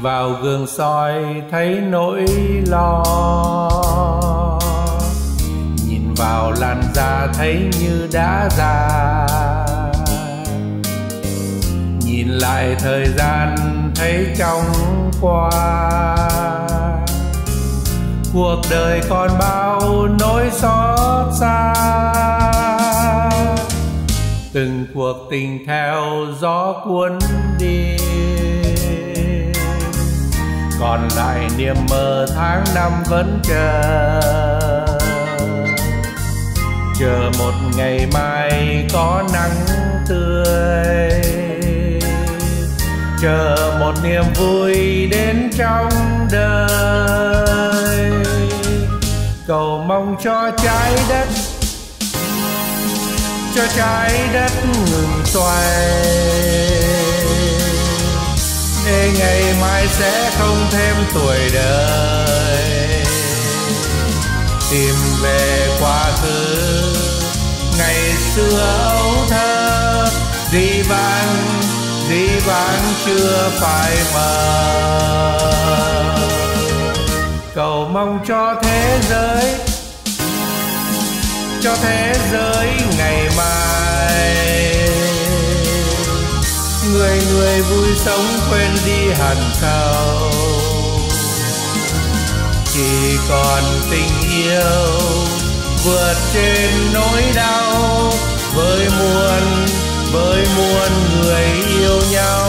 vào gương soi thấy nỗi lo, nhìn vào làn da thấy như đã già, nhìn lại thời gian thấy trong qua. Cuộc đời còn bao nỗi xót xa, từng cuộc tình theo gió cuốn đi, còn lại niềm mơ tháng năm vẫn chờ một ngày mai có nắng tươi, chờ một niềm vui đến trong đời. Cầu mong cho trái đất ngừng xoay, để ngày mai sẽ không thêm tuổi đời. Tìm về quá khứ ngày xưa ấu thơ, dĩ vãng chưa phải mơ. Cầu mong cho thế giới ngày mai, người vui sống quên đi hằn sâu, chỉ còn tình yêu vượt trên nỗi đau, với muôn người yêu nhau.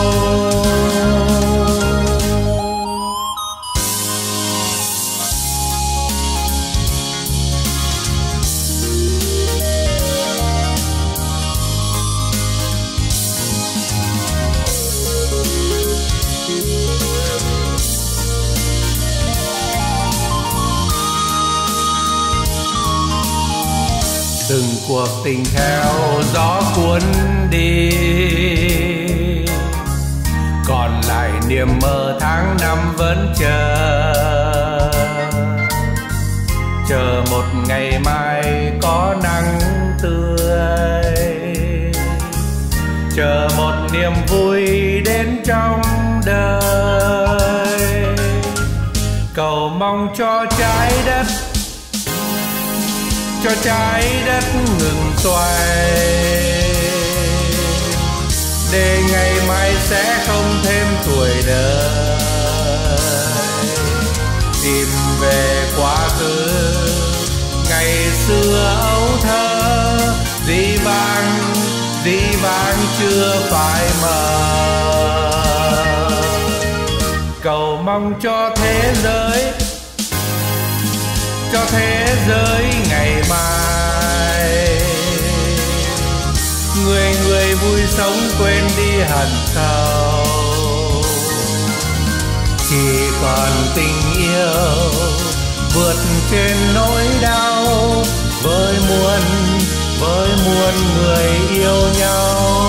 Từng cuộc tình theo gió cuốn đi, còn lại niềm mơ tháng năm vẫn chờ một ngày mai có nắng tươi, chờ một niềm vui đến trong đời. Cầu mong cho trái đất ngừng xoay, để ngày mai sẽ không thêm tuổi đời. Tìm về quá khứ ngày xưa ấu thơ, dĩ vãng chưa phải mơ. Cầu mong cho thế giới ngày mai, người vui sống quên đi hằn sâu, chỉ còn tình yêu vượt trên nỗi đau, với muôn người yêu nhau.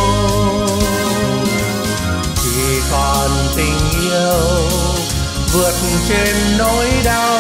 Chỉ còn tình yêu vượt trên nỗi đau,